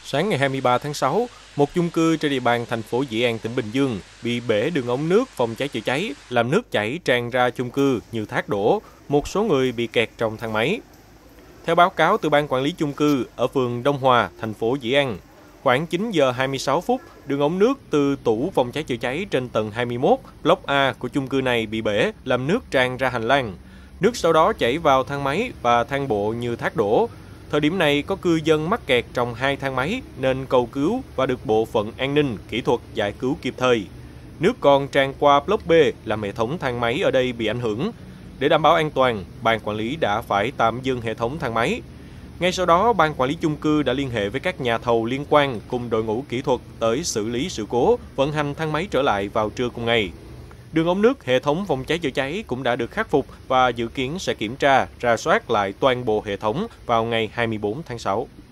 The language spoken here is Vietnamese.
Sáng ngày 23 tháng 6, một chung cư trên địa bàn thành phố Dĩ An, tỉnh Bình Dương bị bể đường ống nước phòng cháy chữa cháy, làm nước chảy tràn ra chung cư như thác đổ, một số người bị kẹt trong thang máy. Theo báo cáo từ Ban Quản lý chung cư ở phường Đông Hòa, thành phố Dĩ An, khoảng 9 giờ 26 phút, đường ống nước từ tủ phòng cháy chữa cháy trên tầng 21, block A của chung cư này bị bể, làm nước tràn ra hành lang. Nước sau đó chảy vào thang máy và thang bộ như thác đổ. Thời điểm này có cư dân mắc kẹt trong 2 thang máy nên cầu cứu và được bộ phận an ninh, kỹ thuật giải cứu kịp thời. Nước còn tràn qua block B làm hệ thống thang máy ở đây bị ảnh hưởng. Để đảm bảo an toàn, ban quản lý đã phải tạm dừng hệ thống thang máy. Ngay sau đó, ban quản lý chung cư đã liên hệ với các nhà thầu liên quan cùng đội ngũ kỹ thuật tới xử lý sự cố, vận hành thang máy trở lại vào trưa cùng ngày. Đường ống nước hệ thống phòng cháy chữa cháy cũng đã được khắc phục và dự kiến sẽ kiểm tra, rà soát lại toàn bộ hệ thống vào ngày 24 tháng 6.